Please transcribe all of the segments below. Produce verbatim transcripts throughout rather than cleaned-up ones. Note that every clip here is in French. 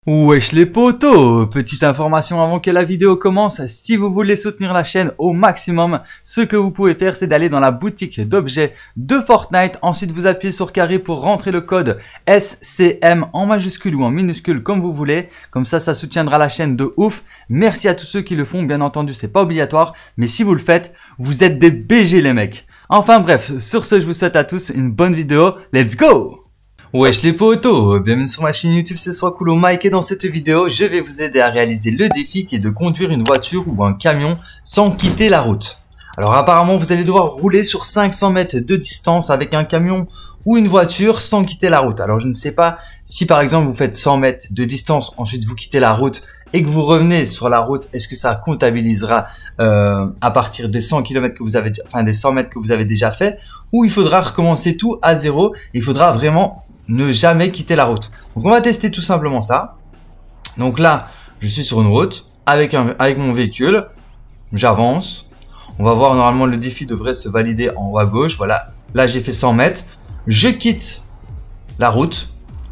Wesh les potos, petite information avant que la vidéo commence, si vous voulez soutenir la chaîne au maximum, ce que vous pouvez faire c'est d'aller dans la boutique d'objets de Fortnite, ensuite vous appuyez sur carré pour rentrer le code S C M en majuscule ou en minuscule comme vous voulez, comme ça ça soutiendra la chaîne de ouf. Merci à tous ceux qui le font, bien entendu c'est pas obligatoire, mais si vous le faites, vous êtes des B G les mecs. Enfin bref, sur ce je vous souhaite à tous une bonne vidéo, let's go! Wesh les potos, bienvenue sur ma chaîne YouTube, c'est Soiscool Mike et dans cette vidéo, je vais vous aider à réaliser le défi qui est de conduire une voiture ou un camion sans quitter la route. Alors apparemment, vous allez devoir rouler sur cinq cents mètres de distance avec un camion ou une voiture sans quitter la route. Alors je ne sais pas si par exemple vous faites cent mètres de distance, ensuite vous quittez la route et que vous revenez sur la route, est-ce que ça comptabilisera euh, à partir des cent kilomètres que vous avez, enfin des cent mètres que vous avez déjà fait, ou il faudra recommencer tout à zéro, il faudra vraiment ne jamais quitter la route. Donc on va tester tout simplement ça. Donc là, je suis sur une route avec un avec mon véhicule. J'avance. On va voir, normalement le défi devrait se valider en haut à gauche. Voilà. Là, j'ai fait cent mètres. Je quitte la route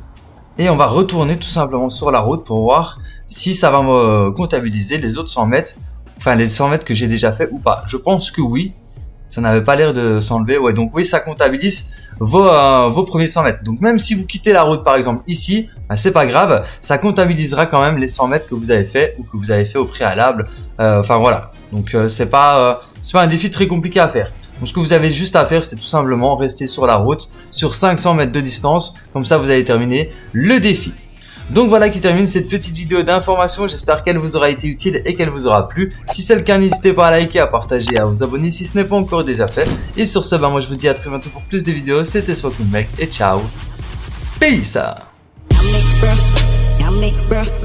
et on va retourner tout simplement sur la route pour voir si ça va me comptabiliser les autres cent mètres, enfin les cent mètres que j'ai déjà fait ou pas. Je pense que oui. Ça n'avait pas l'air de s'enlever. Ouais, donc oui, ça comptabilise vos, euh, vos premiers cent mètres. Donc même si vous quittez la route, par exemple, ici, bah, c'est pas grave. Ça comptabilisera quand même les cent mètres que vous avez fait ou que vous avez fait au préalable. Euh, enfin, voilà. Donc euh, c'est pas, euh, c'est pas un défi très compliqué à faire. Donc ce que vous avez juste à faire, c'est tout simplement rester sur la route sur cinq cents mètres de distance. Comme ça, vous allez terminer le défi. Donc voilà qui termine cette petite vidéo d'information, j'espère qu'elle vous aura été utile et qu'elle vous aura plu. Si c'est le cas, n'hésitez pas à liker, à partager, à vous abonner si ce n'est pas encore déjà fait. Et sur ce, bah moi je vous dis à très bientôt pour plus de vidéos, c'était Soiscool Mec et ciao. Peace.